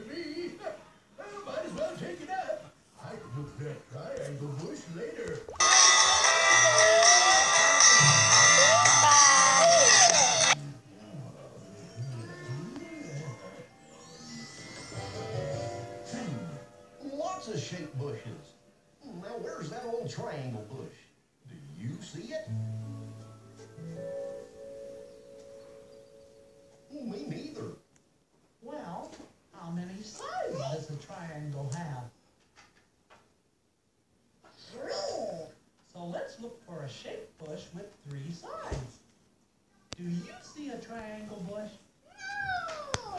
me. Might as well take it up. I can look for that triangle bush later. Lots of shaped bushes. Now, where's that old triangle bush? Do you see it? Me neither. Well, how many sides does a triangle have? 3. So let's look for a shaped bush with 3 sides. Do you see a triangle bush? No.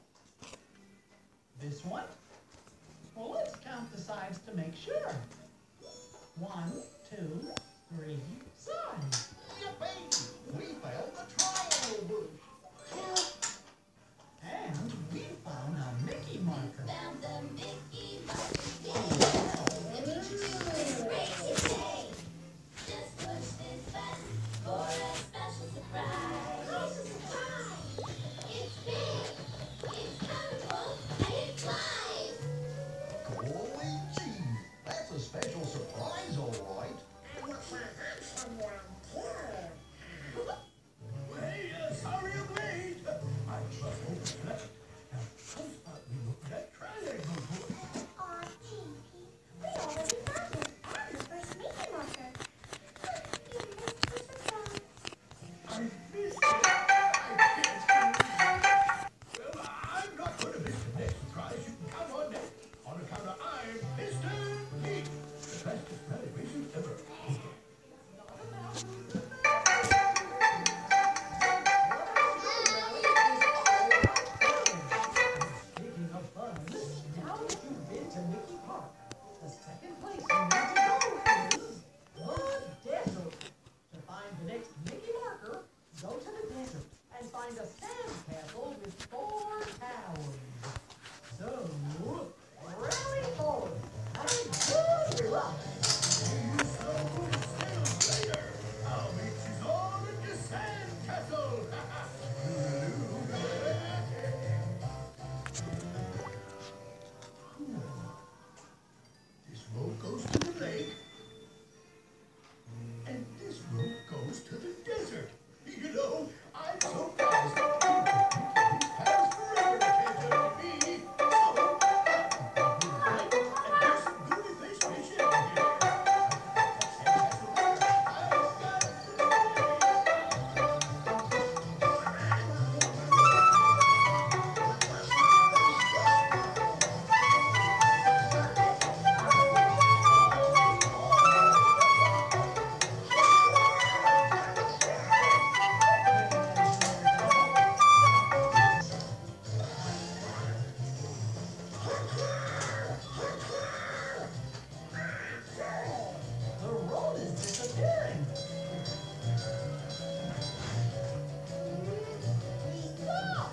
This one? Well, let's count the sides to make sure. 1, 2, 3 sides. Yippee! We found the triangle bush. And we found a Mickey marker. Found the Mickey marker. It means it's great today. Just push this button for a special surprise. Special surprise! It's big, it's colorful, and it flies. Holy gee, that's a special surprise, all right. I want my handsome one too. Hey, sorry I'm late. I just opened that. Now, how about we look at that triangle bush? Aw, Tinky, we already found it and the first Mickey marker. You missed the surprise. I missed it. I can't believe it. Well, I'm not going to miss the next surprise. You can count on that. On account of I'm Mr. Pete, the fastest rally racer ever. Speaking of fun, now that you've been to Mickey Park, the second place you need to go is the desert. To find the next Mickey marker, go to the desert and find a sand castle with 4 towers. So, rally forward. Have a good luck. Later, I'll meet you all at the sandcastle. This road goes to the lake, and this road goes to the desert. You know, I'm so fast. These paths forever catch up to me. So, and there's some goofy fish fishing here. The road is disappearing. Stop!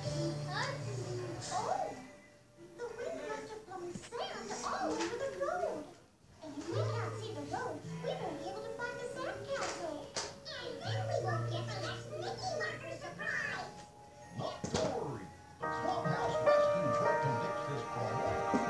Oh, the wind must have blown sand all over the road. And if we can't see the road, we won't be able to find the sandcastle. And then we won't get the next Mickey marker surprise. Not to worry. The Clubhouse Rescue Truck can fix this problem.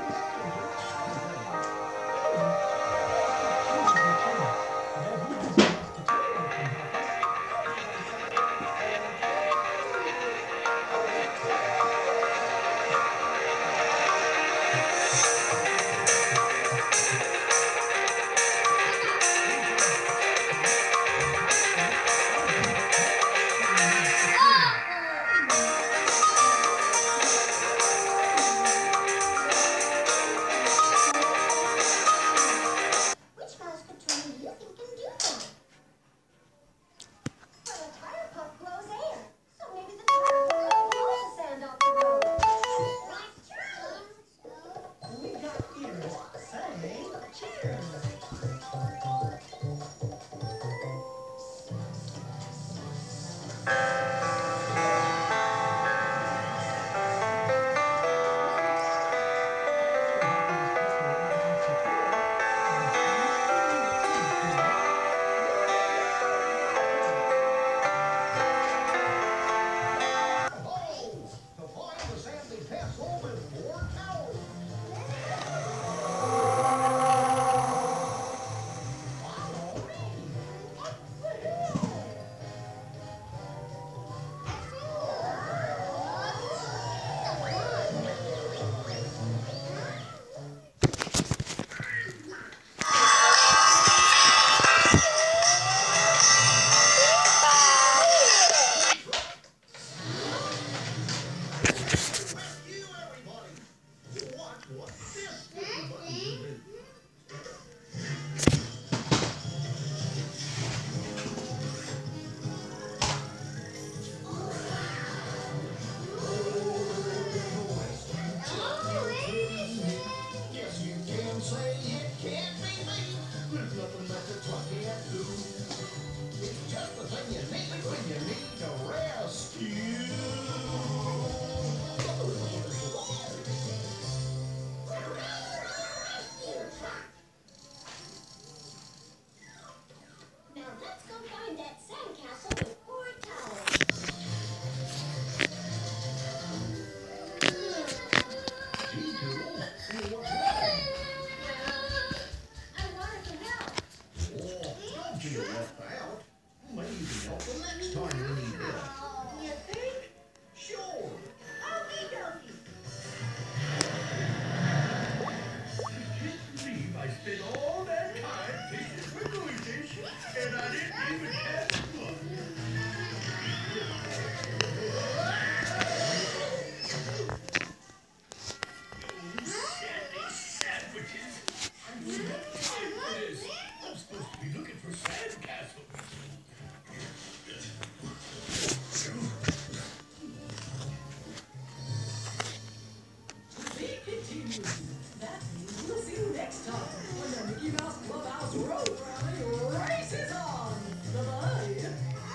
That means we'll see you next time when the Mickey Mouse Clubhouse Road Rally races on. Bye-bye.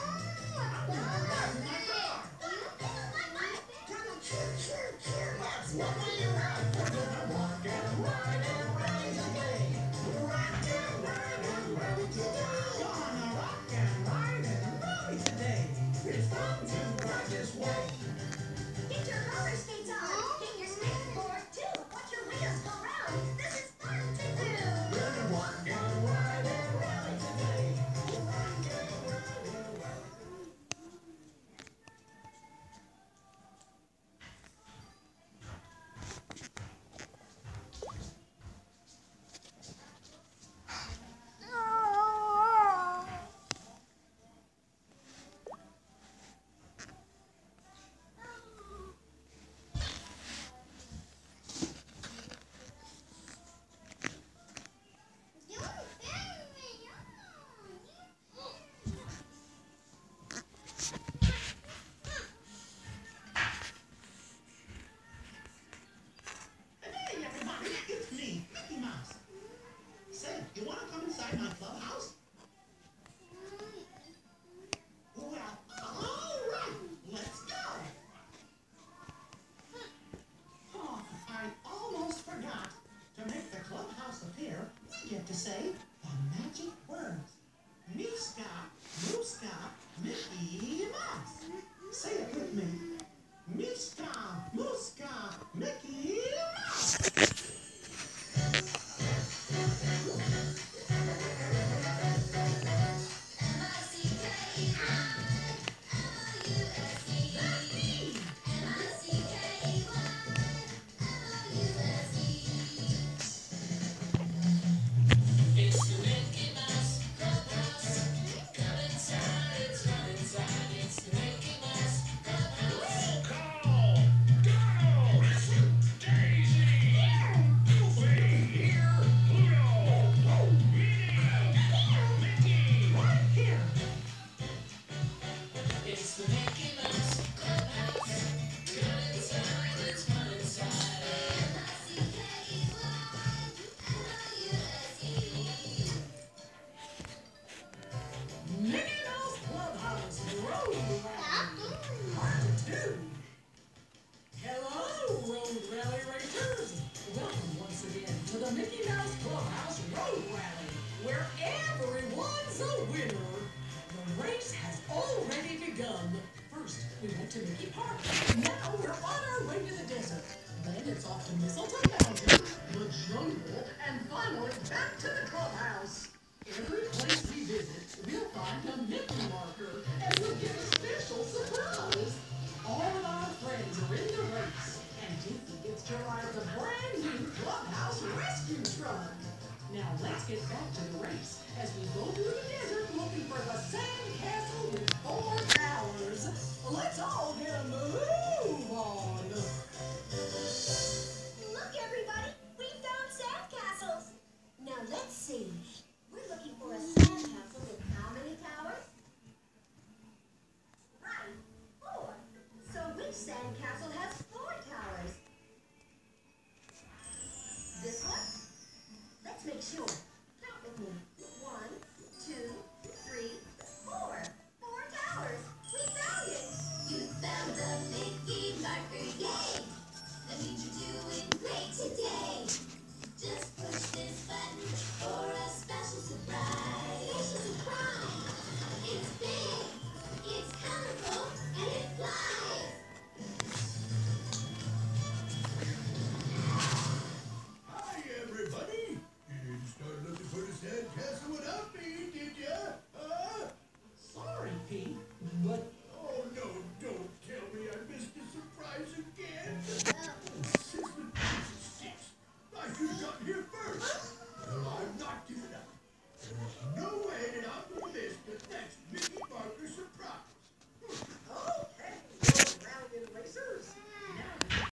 That's what we ride for. Gonna rock and ride and rally today. Rock and ride and rally today. Gonna rock and ride and rally today. It's fun to ride this way. Get your roller skates on. Get your skateboard too. Watch your wheels go round. This is fun to do. Gonna rock and ride and rally today. Rock and ride and rally. Hey everybody, it's me, Mickey Mouse. Say, you wanna come inside my clubhouse? Well, alright, let's go. Oh, I almost forgot. To make the clubhouse appear, we get to say the magic words. Miska, Muska, Mickey Mouse. Say it with me. Miska, Muska, Mickey Mouse. Mickey Mouse Clubhouse Road Rally Part 2. Hello, Road Rally Racers. Welcome once again to the Mickey Mouse Clubhouse Road Rally, where everyone's a winner. The race has already begun. First, we went to Mickey Park. Now we're on our way to the desert. Then it's off to Mistletoe Mountain, the jungle, and finally back to the clubhouse. Every place we visit, we'll find a Mickey marker, and we'll get a special surprise. All of our friends are in the race, and Goofy gets to ride the brand new clubhouse rescue truck. Now let's get back to the race as we go through the desert looking for the sand castle with 4 towers. Let's all get a move on. Look, everybody, we found sand castles. Now let's see. We're looking for a sand castle with how many towers? Right, 4. So which sand castle has 4 towers? This one? Let's make sure.